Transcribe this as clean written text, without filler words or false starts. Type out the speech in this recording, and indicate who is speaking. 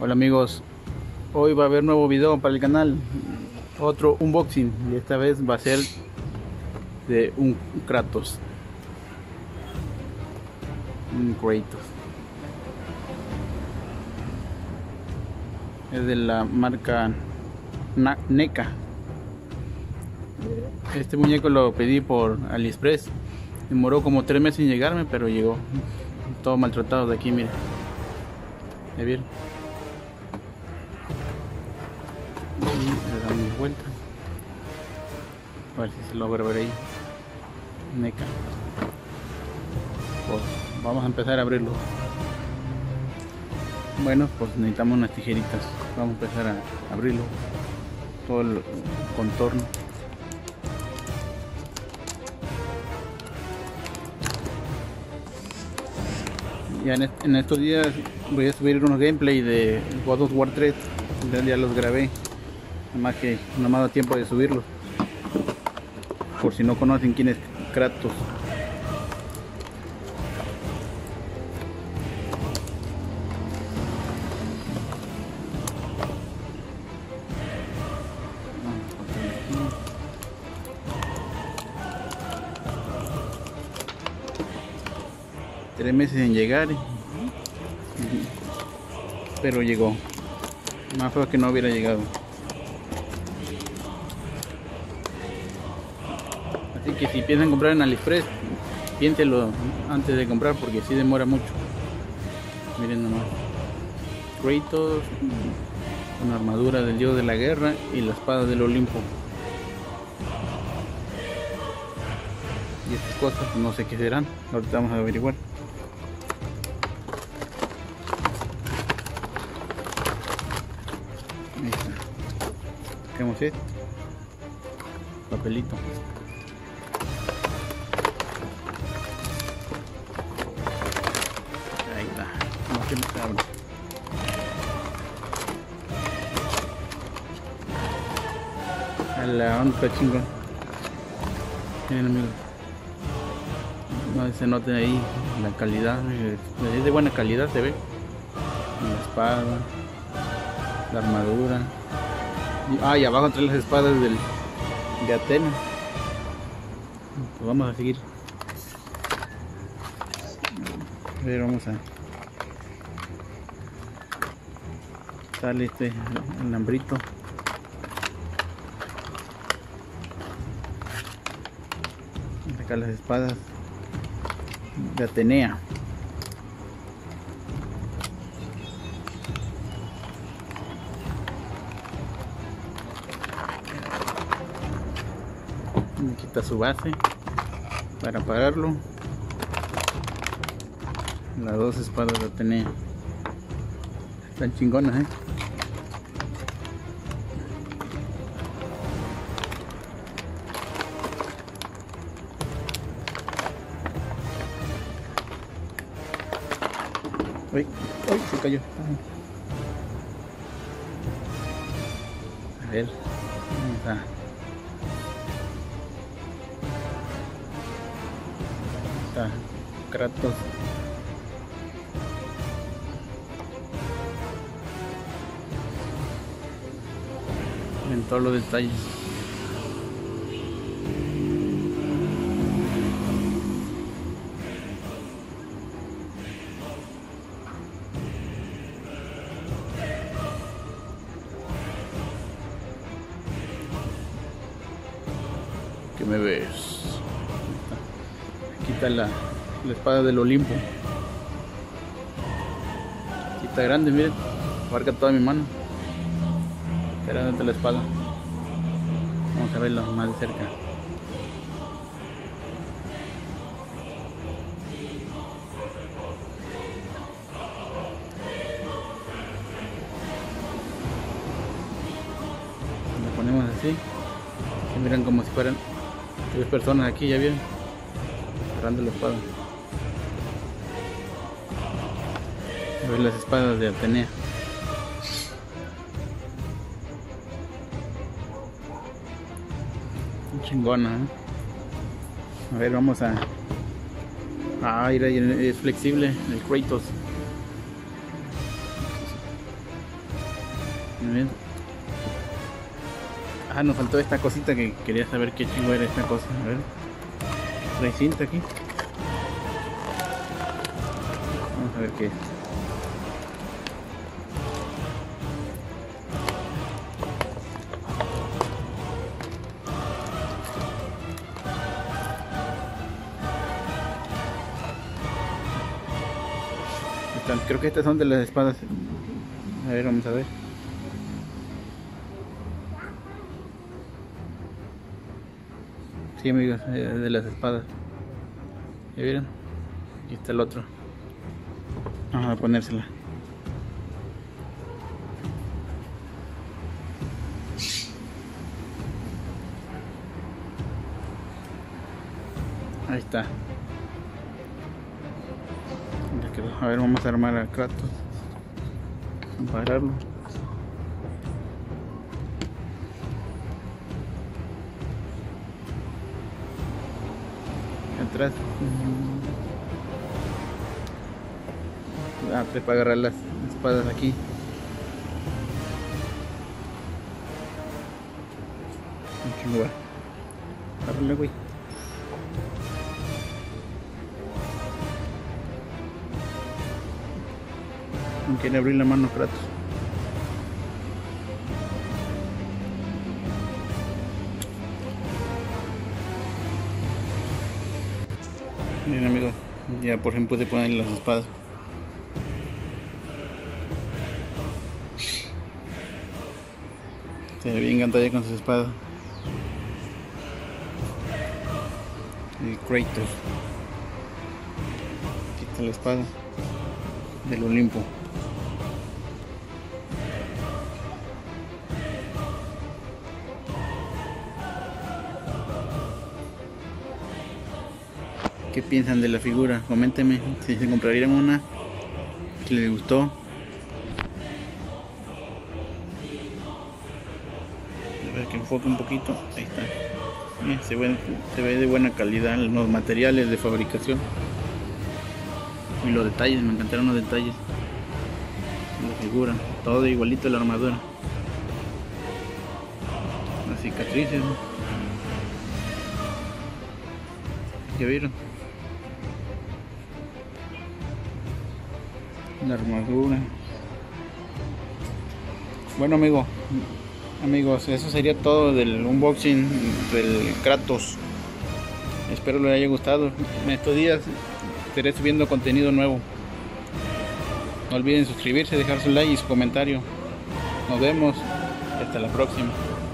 Speaker 1: Hola amigos, hoy va a haber nuevo video para el canal, otro unboxing y esta vez va a ser de un Kratos, un Kratos. Es de la marca NECA. Este muñeco lo pedí por AliExpress, demoró como 3 meses en llegarme, pero llegó. Todo maltratado de aquí, miren. ¿Ya vieron? Y le damos vuelta. A ver si se logra ver ahí. NECA. Pues vamos a empezar a abrirlo. Bueno, pues necesitamos unas tijeritas. Vamos a empezar a abrirlo. Todo el contorno. Ya en estos días voy a subir unos gameplay de God of War 3. Ya los grabé, nada más que no me ha dado tiempo de subirlos. Por si no conocen quién es Kratos. Tres meses en llegar, pero llegó. Más fue que no hubiera llegado. Así que si piensan comprar en AliExpress, piénselo antes de comprar porque si demora mucho. Miren nomás. Kratos, una armadura del dios de la guerra y la espada del Olimpo. Y estas cosas no sé qué serán, ahorita vamos a averiguar. Ahí está. Sacamos esto. Papelito. Ahí está. No se me abre. A la onda está chingón. Miren amigos. No se noten ahí la calidad. Es de buena calidad, se ve. La espada. La armadura y abajo trae las espadas de Atena. Pues vamos a seguir. A ver, vamos a sale este alambrito. Acá las espadas de Atenea. Aquí está su base para apagarlo. Las dos espadas de Atenea están chingonas, Uy, se cayó. A ver, vamos a Kratos. En todos los detalles. ¿Qué me ves? Aquí está la espada del Olimpo. Aquí está grande, miren, abarca toda mi mano. Está grande la espada. Vamos a verla más de cerca. La ponemos así. Y miran como si fueran 3 personas aquí, ya vieron, agarrando la espada. A ver las espadas de Atenea. Chingona, A ver, vamos a... Ah, mira, es flexible el Kratos. Bien. Ah, nos faltó esta cosita que quería saber qué chingo era esta cosa. A ver. Trae cinta aquí. Vamos a ver qué es. Creo que estas son de las espadas. A ver, vamos a ver. Sí, amigos, de las espadas. ¿Ya vieron? Aquí está el otro. Vamos a ponérsela. Ahí está. Ya quedó. A ver, vamos a armar a Kratos. Vamos a pararlo. Atrás. Para agarrar las espadas aquí. Un chingo va. Agárrale, güey. No quiere abrir la mano Kratos. Bien, amigos, ya por ejemplo puede poner las espadas. Se ve bien encantado con sus espadas. Y Kratos. Aquí está la espada del Olimpo. ¿Qué piensan de la figura? Coméntenme si se comprarían una, si les gustó. A ver que enfoque un poquito. Ahí está. Se ve de buena calidad los materiales de fabricación. Y los detalles, me encantaron los detalles. La figura, todo igualito a la armadura. Las cicatrices. ¿Ya vieron? La armadura. Bueno, amigos, eso sería todo del unboxing del Kratos. Espero les haya gustado. En estos días estaré subiendo contenido nuevo. No olviden suscribirse, dejar su like y su comentario. Nos vemos. Hasta la próxima.